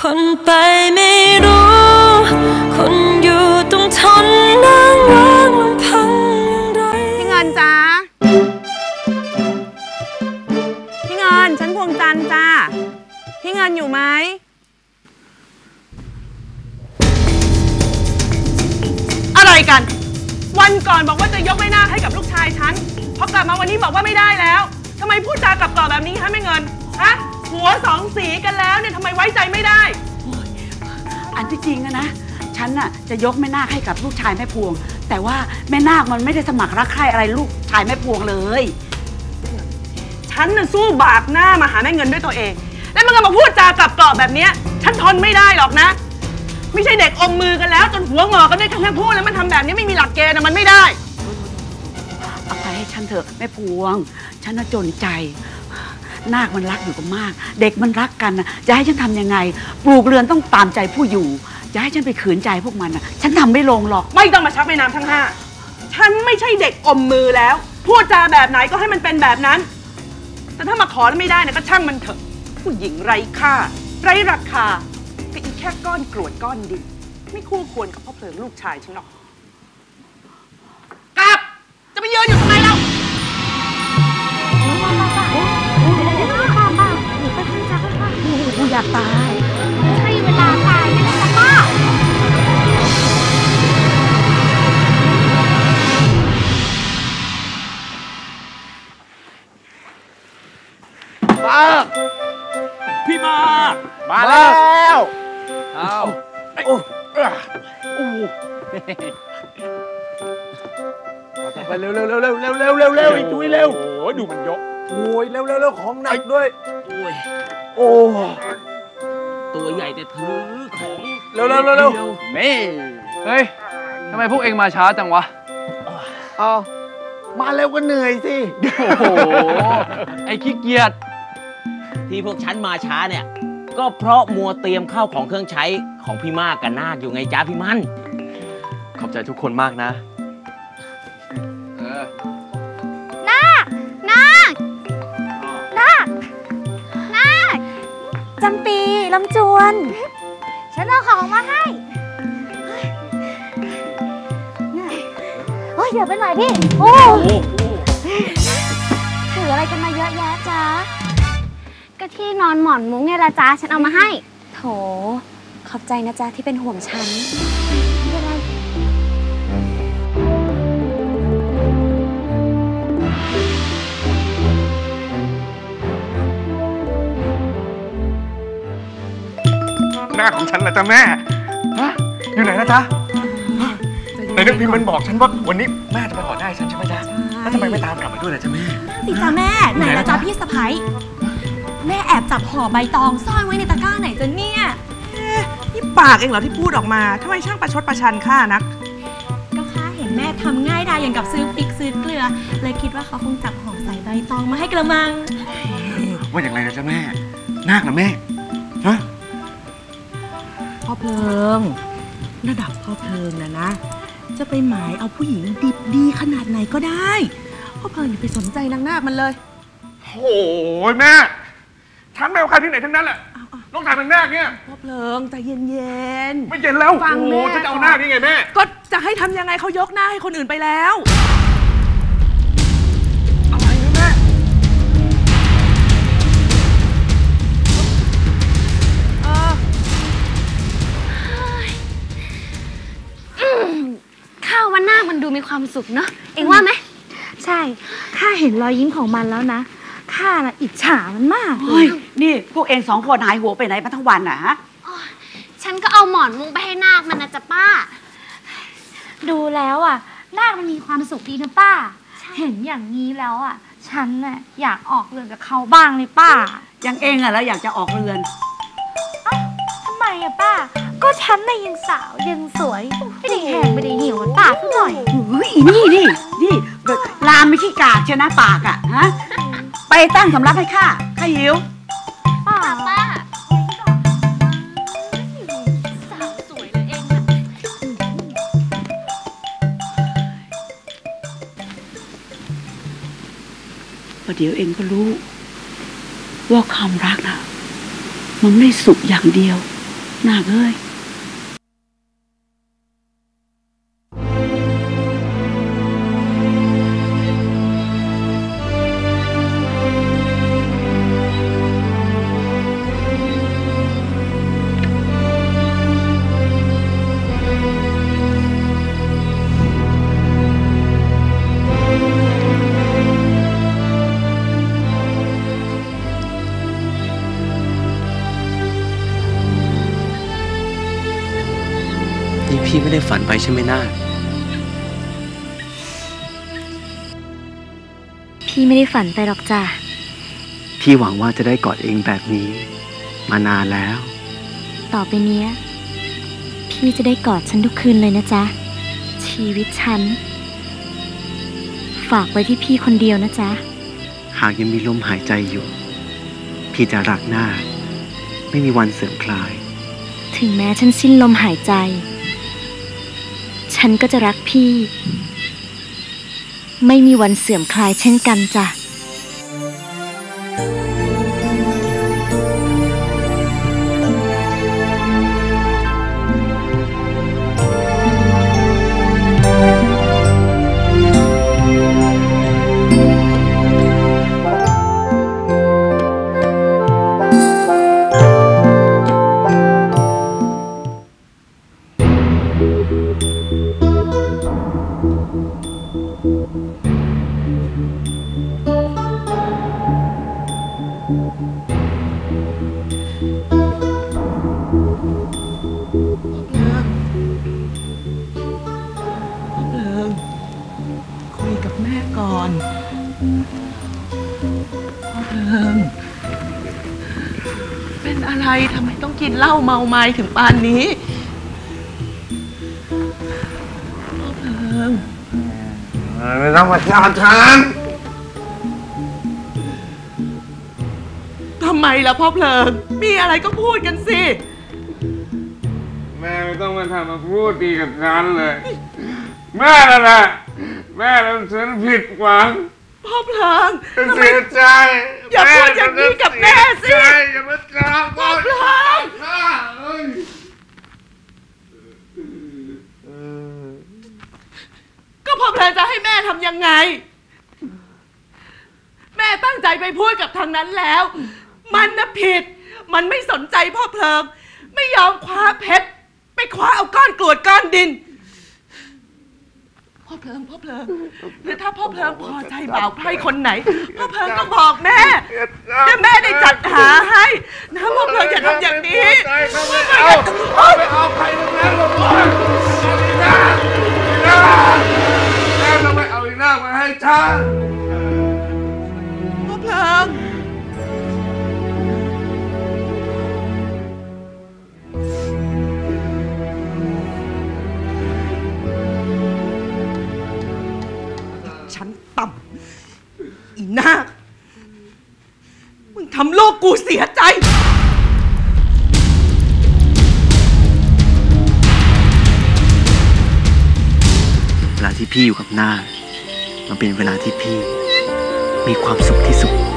คนไปไม่รู้คนอยู่ต้องทนนั่งร้องลำพังอย่างไรพี่เงินจ้าพี่เงินฉันพวงจันทร์จ้าพี่เงินอยู่ไหมอะไรกันวันก่อนบอกว่าจะยกแม่นาคให้กับลูกชายฉันพอกลับมาวันนี้บอกว่าไม่ได้แล้วทำไมพูดจากลับกรอกแบบนี้ฮะแม่เงินฮะหัวสองสีกันแล้วเนี่ยทำไมไว้ใจไม่ได้อันที่จริงนะฉันน่ะจะยกแม่นาคให้กับลูกชายแม่พวงแต่ว่าแม่นาคมันไม่ได้สมัครรักใคร่อะไรลูกชายแม่พวงเลยฉันน่ะสู้บากหน้ามาหาแม่เงินด้วยตัวเองแล้วมันก็มาพูดจากลับกรอกแบบนี้ฉันทนไม่ได้หรอกนะไม่ใช่เด็กอมมือกันแล้วจนหัวงอกันได้แค่พูดแล้วมันทำแบบนี้ไม่มีหลักเกณฑ์นะมันไม่ได้เอาไปให้ฉันเถอะแม่พวงฉันน่ะจนใจนาคมันรักอยู่กันมากเด็กมันรักกันนะจะให้ฉันทำยังไงปลูกเรือนต้องตามใจผู้อยู่จะให้ฉันไปขืนใจพวกมันนะฉันทำไม่ลงหรอกไม่ต้องมาชักแม่น้ำทั้งห้าฉันไม่ใช่เด็กอมมือแล้วพูดจาแบบไหนก็ให้มันเป็นแบบนั้นแต่ถ้ามาขอแล้วไม่ได้นะก็ช่างมันเถอะผู้หญิงไร้ค่าไร้ราคาก็อีกแค่ก้อนกรวดก้อนดินไม่คู่ควรกับพ่อเพลิงลูกชายฉันหรอกกลับจะไปยืนอยู่ทำไมเรากูอยากตายใช่เวลาตายไม่ได้จ้ะป้าพี่มาแล้วเอาไปเร็วไอ้จุ้ยเร็วโอ้ยดูมันยกโอ้ยเร็วของหนักด้วยโอ้ตัวใหญ่แต่ถือของเร็วนี่เฮ้ยทำไมพวกเองมาช้าจังวะเอามาเร็วก็เหนื่อยสิโอ้โหไอ้ขี้เกียจที่พวกฉันมาช้าเนี่ยก็เพราะมัวเตรียมข้าวของเครื่องใช้ของพี่มากกับนาคอยู่ไงจ้าพี่มันขอบใจทุกคนมากนะนาคจำปีลำจวนฉันเอาของมาให้เฮ้ยเดี๋ยวไปหน่อยพี่โอ้ถืออะไรกันมาเยอะแยะจ๊ะก็ที่นอนหมอนมุ้งเนี่ยละจ๊ะฉันเอามาให้โถขอบใจนะจ๊ะที่เป็นห่วงฉันไม่เป็นไรหน้าของฉันนะจ๊ะแม่ฮะอยู่ไหนนะจ๊ะในเรื่องพี่มันบอกฉันว่าวันนี้แม่จะไปขอได้ฉันใช่ไหมจ๊ะแล้วทำไมไม่ตามกลับมาด้วยล่ะจ๊ะแม่สิจ๊ะแม่ไหนละจ๊ะพี่สะใภ้แม่แอบจับห่อใบตองซ่อนไว้ในตะกร้าไหนจ๊ะเนี่ยนี่ปากเองเหรอที่พูดออกมาทำไมช่างประชดประชันข้านักก็ข้าเห็นแม่ทำง่ายดายอย่างกับซื้อพริกซื้อเกลือเลยคิดว่าเขาคงจับห่อใส่ใบตองมาให้กระมังว่าอย่างไรนะจ๊ะแม่นาคนะแม่ฮะพ่อเพลิงระดับพ่อเพลิงนะจะไปหมายเอาผู้หญิงดิบดีขนาดไหนก็ได้พ่อเพลิงอย่าไปสนใจนางนาคมันเลยโอ้ยแม่ฉันไม่เอาใครที่ไหนทั้งนั้นแหละน้องชายนางนาคเนี่ยพ่อเพลิงใจเย็นๆไม่เย็นแล้วฟังแม่ฉันจะเอาหน้านี่ไงแม่ก็จะให้ทำยังไงเขายกหน้าให้คนอื่นไปแล้วอะไรนะแม่ข้าววันหน้ามันดูมีความสุขเนาะเอ็งว่าไหมใช่ข้าเห็นรอยยิ้มของมันแล้วนะข้าน่ะอิจฉามันมากเลยนี่พวกเองสองคนหายหัวไปไหนมาทั้งวันน่ะฮะฉันก็เอาหมอนมุ้งไปให้นาคมันนะจ๊ะป้าดูแล้วอ่ะนาคมันมีความสุขดีนะป้าเห็นอย่างนี้แล้วอ่ะฉันน่ะอยากออกเรือนกับเขาบ้างเลยป้าอย่างเองอ่ะแล้วอยากจะออกเรือนทำไมอะป้าก็ฉันน่ะยังสาวยังสวยไม่ได้แห้งไม่ได้หิวป้าสักหน่อยนี่ลามไม่ขี้กากใช่นะปากอ่ะฮะไปตั้งสำรับให้ข้าหิวป้าสาวสวยเลยเองประเดี๋ยวเองก็รู้ว่าความรักนะมันไม่สุขอย่างเดียวนาคเอ้ยพี่ไม่ได้ฝันไปใช่ไหมนาคพี่ไม่ได้ฝันไปหรอกจ้ะพี่หวังว่าจะได้กอดเองแบบนี้มานานแล้วต่อไปเนี้ยพี่จะได้กอดฉันทุกคืนเลยนะจ๊ะ ชีวิตฉันฝากไว้ที่พี่คนเดียวนะจ๊ะหากยังมีลมหายใจอยู่พี่จะรักนาคไม่มีวันเสื่อมคลายถึงแม้ฉันสิ้นลมหายใจฉันก็จะรักพี่ไม่มีวันเสื่อมคลายเช่นกันจ้ะคุยกับแม่ก่อนพ่อเพลิงเป็นอะไรทำไมต้องกินเหล้าเมาไม้ถึงป่านนี้พ่อเพลิงไม่ต้องมาจ้าฉันทำไมล่ะพ่อเพลิงมีอะไรก็พูดกันสิแม่ไม่ต้องมาทำมาพูดดีกับฉันเลยแม่นั่นแหละแม่ทำฉันผิดหวังพ่อเพลิงเสียใจอย่าพูดอย่างนี้กับแม่สิอย่ามาจ้าพ่อเพลิงก็พ่อเพลิงจะให้แม่ทำยังไงแม่ตั้งใจไปพูดกับทางนั้นแล้วมันน่ะผิดมันไม่สนใจพ่อเพลิงไม่ยอมคว้าเพชรไปคว้าเอาก้อนกรวดก้อนดินพ่อเพลิงหรือถ้าพ่อเพลิงพอใจบ่าวไพร่คนไหนพ่อเพลิงก็บอกแม่จะแม่ได้จัดหาให้นะพ่อเพลิงอย่าทำอย่างนี้ไม่เอาใครทั้งนั้นหรอกแม่ทำไมเอาอีน่ามาให้ฉันพ่อเพลิงฉันต่ำอีนาคมึงทำโลกกูเสียใจเวลาที่พี่อยู่กับนาคมันเป็นเวลาที่พี่มีความสุขที่สุด